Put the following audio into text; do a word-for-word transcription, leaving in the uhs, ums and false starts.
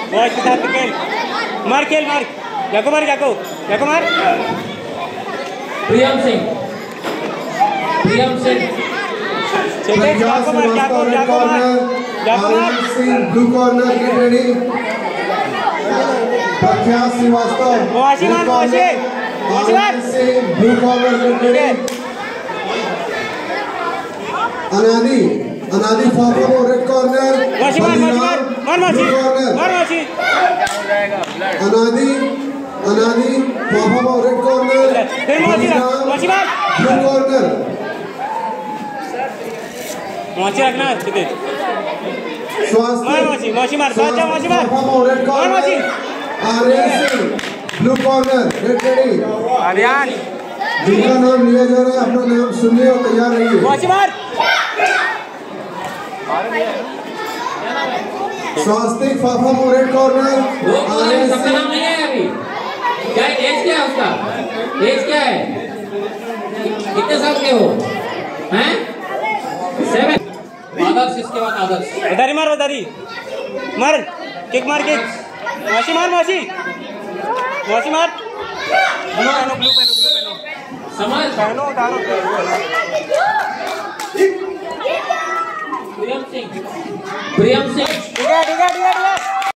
boys के साथ खेल मार खेल मार जाको मार जाको जाको मार प्रियम सिंह प्रियम सिंह चले जाको मार जाको जाको मार जाको मार Singh blue corner get ready Prakhyat Srivastava Moshi मार मोशी मोशी मार ब्लू कॉर्नर गेट रेडी अनादि अनादि फाफा वो रेड कॉर्नर मोशी मार मोशी मार मार मोशी मार मोशी अनादि अनादि फाफा वो रेड कॉर्नर फिर मोशी मोशी मार ब्लू कॉर्नर मोशी रखना सीधे स्वास्थ्य मार मोशी मोशी मार बात जा मोशी मार फाफा वो रेड मार मोशी corner Aryan Singh blue corner get ready Aryan जिनका नाम लिया जा रहा है अपना नाम सुनिए और तैयार रहिए मोशी मार स्वास्तिक फाफा वो रेड कॉर्नर आर्यन सबका नाम नहीं है अभी क्या एज क्या है उसका एज क्या है कितने साल के हो हैं सेवन आदर्श इसके बाद आदर्श उधारी मार उधारी मार किक मार किक मोशी मार मोशी मोशी मार ब्लू पहनो ब्लू पहनो ब्लू पहनो समझ पहनो उतारो प्रियम सिंह प्रियम सिंह ठीक है ठीक है ठीक है